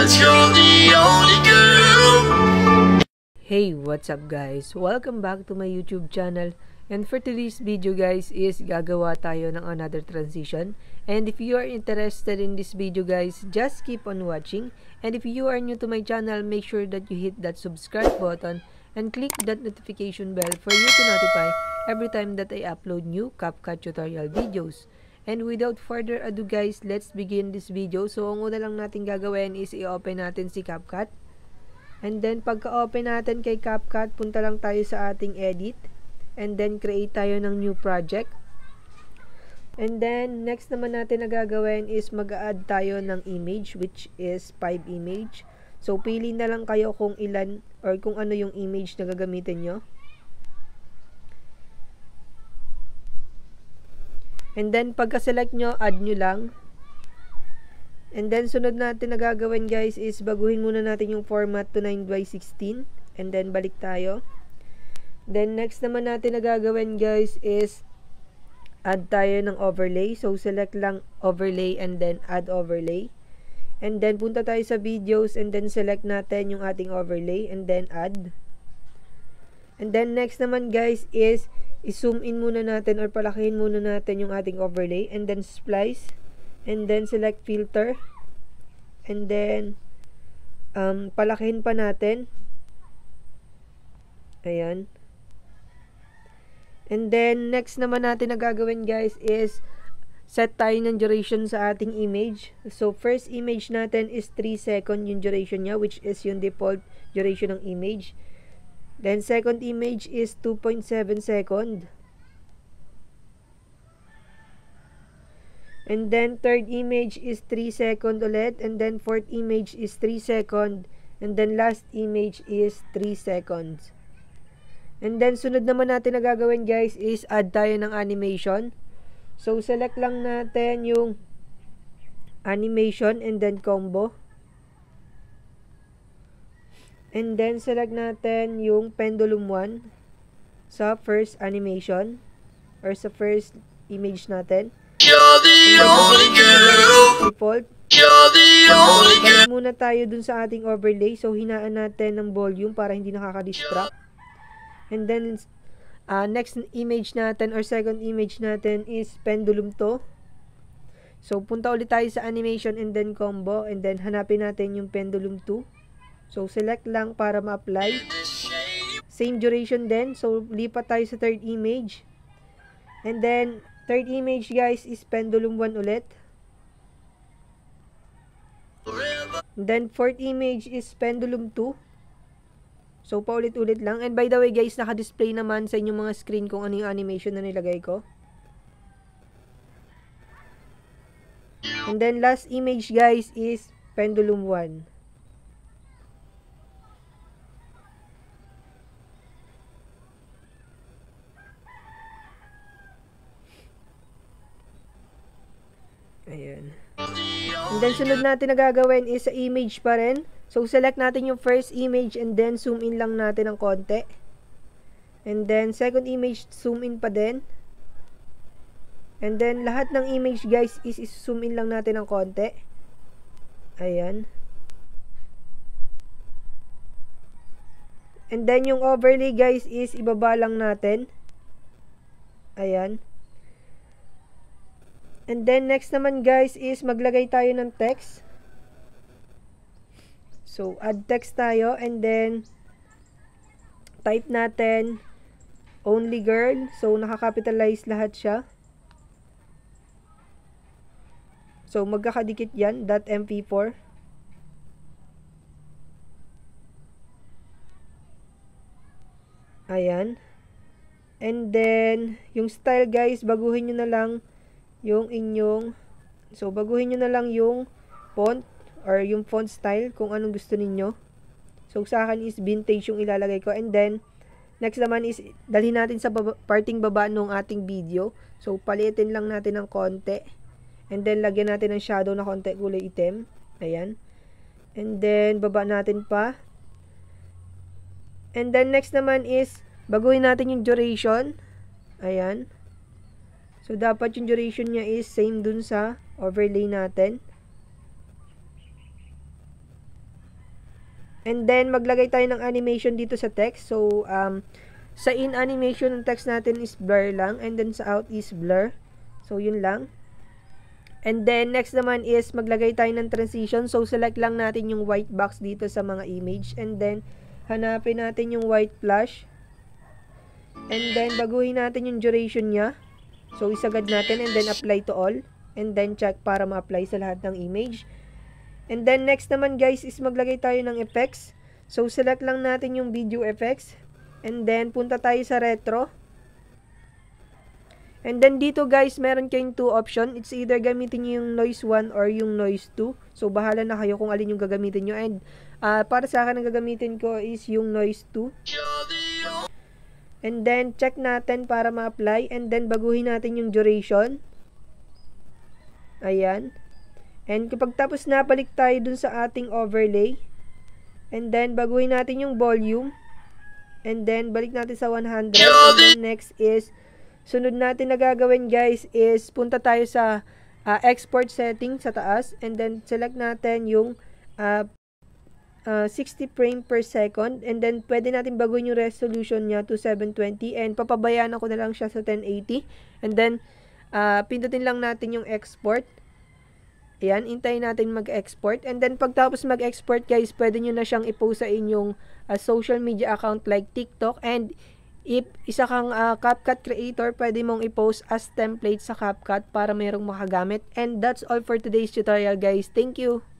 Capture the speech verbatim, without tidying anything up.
'cause you're the only girl. Hey, what's up guys? Welcome back to my YouTube channel. And for today's video guys is gagawa tayo ng another transition. And if you are interested in this video guys, just keep on watching. And if you are new to my channel, make sure that you hit that subscribe button and click that notification bell for you to notify every time that I upload new CapCut tutorial videos. And without further ado guys, let's begin this video. So ang una lang natin gagawin is i-open natin si CapCut. And then pagka-open natin kay CapCut, punta lang tayo sa ating edit. And then create tayo ng new project. And then next naman natin na gagawin is mag-add tayo ng image, which is five image. So pili na lang kayo kung ilan or kung ano yung image na gagamitin nyo. And then pagka-select nyo, add nyo lang. And then sunod natin na gagawin guys is baguhin muna natin yung format to nine by sixteen. And then balik tayo. Then next naman natin na gagawin guys is add tayo ng overlay. So select lang overlay and then add overlay. And then punta tayo sa videos and then select natin yung ating overlay and then add. And then next naman guys is i-zoom in muna natin or palakihin muna natin yung ating overlay and then splice and then select filter and then um, palakihin pa natin. Ayan. And then next naman natin na gagawin guys is set tayo ng duration sa ating image. So first image natin is three second yung duration nya, which is yung default duration ng image. Then second image is two point seven second. And then third image is three second ulit. And then fourth image is three second. And then last image is three seconds. And then sunod naman natin na gagawin guys is add tayo ng animation. So select lang natin yung animation and then combo. And then select natin yung pendulum one sa first animation or sa first image natin. You're the only girl. Default. You're the only girl. Balik muna tayo dun sa ating overlay. So hinaan natin ng volume para hindi nakaka-distract. And then uh, next image natin or second image natin is pendulum two. So punta ulit tayo sa animation and then combo and then hanapin natin yung pendulum two. So select lang para ma-apply. Same duration din. So lipat tayo sa third image. And then third image guys is pendulum one ulit. And then fourth image is pendulum two. So paulit-ulit lang. And by the way guys, naka-display naman sa inyong mga screen kung ano yung animation na nilagay ko. And then last image guys is pendulum one. Ayan. And then sunod natin na gagawin is sa image pa rin. So select natin yung first image and then zoom in lang natin ng konti. And then second image, zoom in pa din. And then lahat ng image guys is zoom in lang natin ng konti. Ayan. And then yung overlay guys is ibaba lang natin. Ayan. And then next naman guys is maglagay tayo ng text. So add text tayo and then type natin only girl. So nakakapitalize lahat siya. So magkakadikit yan .m p four. Ayan. And then yung style guys, baguhin nyo na lang yung inyong, so baguhin nyo na lang yung font or yung font style kung anong gusto ninyo. So sa akin is vintage yung ilalagay ko. And then next naman is dalhin natin sa baba, parting baba ng ating video. So palitin lang natin ng konti. And then lagyan natin ng shadow na konti kulay itim. Ayan. And then baba natin pa. And then next naman is baguhin natin yung duration. Ayan. So, dapat yung duration niya is same dun sa overlay natin. And then, maglagay tayo ng animation dito sa text. So, um, sa in animation, ng text natin is blur lang. And then, sa out is blur. So, yun lang. And then, next naman is maglagay tayo ng transition. So, select lang natin yung white box dito sa mga image. And then, hanapin natin yung white flash. And then, baguhin natin yung duration niya. So, isagad natin and then apply to all. And then, check para ma-apply sa lahat ng image. And then, next naman guys is maglagay tayo ng effects. So, select lang natin yung video effects. And then, punta tayo sa retro. And then, dito guys, meron kayong two option. It's either gamitin nyo yung noise one or yung noise two. So, bahala na kayo kung alin yung gagamitin nyo. And, uh, para sa akin, ang gagamitin ko is yung noise two. And then, check natin para ma-apply. And then, baguhin natin yung duration. Ayan. And kapag tapos na, balik tayo dun sa ating overlay. And then, baguhin natin yung volume. And then, balik natin sa one hundred. And then, next is, sunod natin na gagawin guys is, punta tayo sa uh, export setting sa taas. And then, select natin yung uh, uh, sixty frame per second. And then, pwede natin baguhin yung resolution niya to seven twenty. And papabayaan ako na lang siya sa ten eighty. And then, uh, pindutin lang natin yung export. Ayan, hintayin natin mag-export. And then, pagtapos mag-export, guys, pwede nyo na siyang i-post sa inyong uh, social media account like TikTok. And, if isa kang uh, CapCut creator, pwede mong i-post as template sa CapCut para mayroong makagamit. And that's all for today's tutorial, guys. Thank you!